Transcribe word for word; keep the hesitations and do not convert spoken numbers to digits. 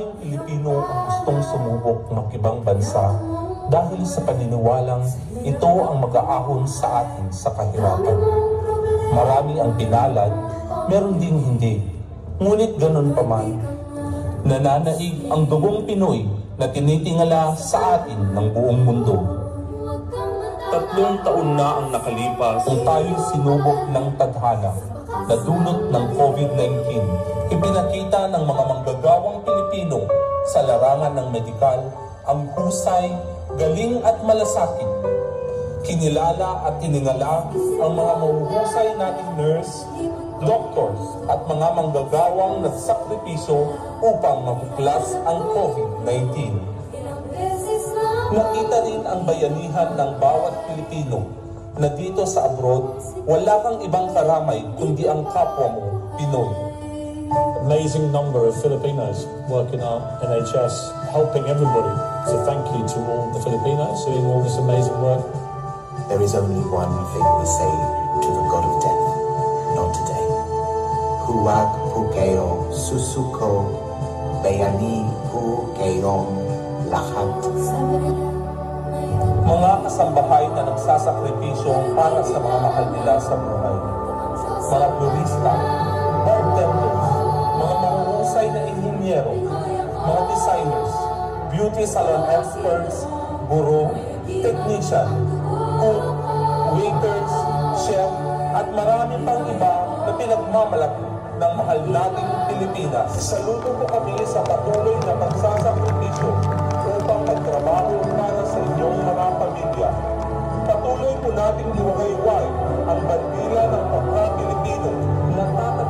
maraming Pilipino ang gustong sumubok mag-ibang bansa dahil sa paniniwalang ito ang mag-aahon sa atin sa kahirapan. Marami ang pinalad, meron ding hindi. Ngunit ganun pa man, nananaig ang dugong Pinoy na tinitingala sa atin ng buong mundo. Tatlong taon na ang nakalipas kung tayo'y sinubok ng tadhana na dulot ng COVID nineteen. Ipinakita ng mga manggagawang Pilipino sa larangan ng medikal ang husay, galing at malasakit. Kinilala at tiningala ang mga mahuhusay nating nurse, doctors at mga manggagawang nagsakripisyo upang mapuklas ang COVID nineteen. Nakita rin ang bayanihan ng bawat Pilipino na dito sa abroad, wala kang ibang karamay kundi ang kapwa mo, Pinoy. Amazing number of Filipinos work in our N H S, helping everybody. So thank you to all the Filipinos doing all this amazing work. There is only one thing we say to the God of death, not today. Huwag po kayo susuko, bayani po kayong lahat. Mga kasambahay na nagsasakripisyo para sa mga mahal nila sa buhay. Mga turista, bartenders, mga mahuhusay na inhinyero, mga designers, beauty salon experts, guro, technician, cook, waiters, chef, at marami pang iba na pinagmamalaki ng mahal nating Pilipinas. Saludo po kami sa patuloy na pagsasakripisyo upang magtrabaho para sa inyong mga pamilya. Patuloy po nating iwagayway ang bandila ng pagka-Pilipino na tatat